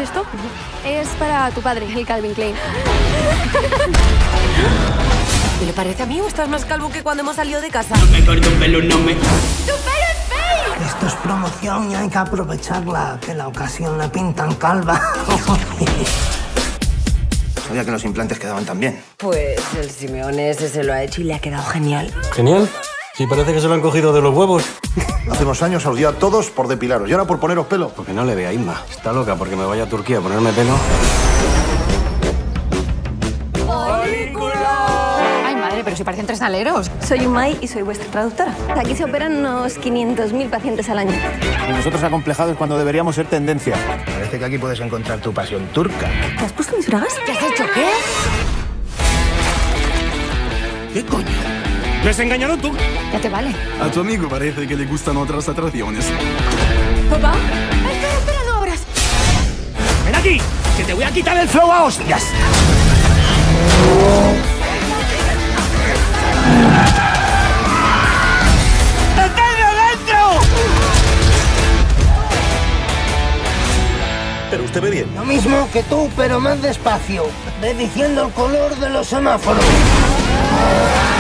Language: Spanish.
esto? Es para tu padre, el Calvin Klein. ¿Te le parece a mí o estás más calvo que cuando hemos salido de casa? No me corto un pelo, no me... ¡Tu pelo es fake! Esto es promoción y hay que aprovecharla, que la ocasión la pintan calva. Sabía que los implantes quedaban tan bien. Pues el Simeone ese se lo ha hecho y le ha quedado genial. Genial. Sí, parece que se lo han cogido de los huevos. Hace unos años os dio a todos por depilaros y ahora por poneros pelo. Porque no le ve a Inma. Está loca porque me vaya a Turquía a ponerme pelo. Ay, madre, pero si parecen tres aleros. Soy Umay y soy vuestra traductora. Aquí se operan unos 500.000 pacientes al año. Y nosotros acomplejados cuando deberíamos ser tendencia. Parece que aquí puedes encontrar tu pasión turca. ¿Te has puesto mis bragas? ¿Qué has hecho? ¿Qué? ¿Qué coño? ¿Me has engañado tú? Ya te vale. A tu amigo parece que le gustan otras atracciones. ¿Papá? Espera, no abras. ¡Ven aquí! ¡Que te voy a quitar el flow a hostias! Pero usted ve bien. Lo mismo que tú, pero más despacio. Ve diciendo el color de los semáforos.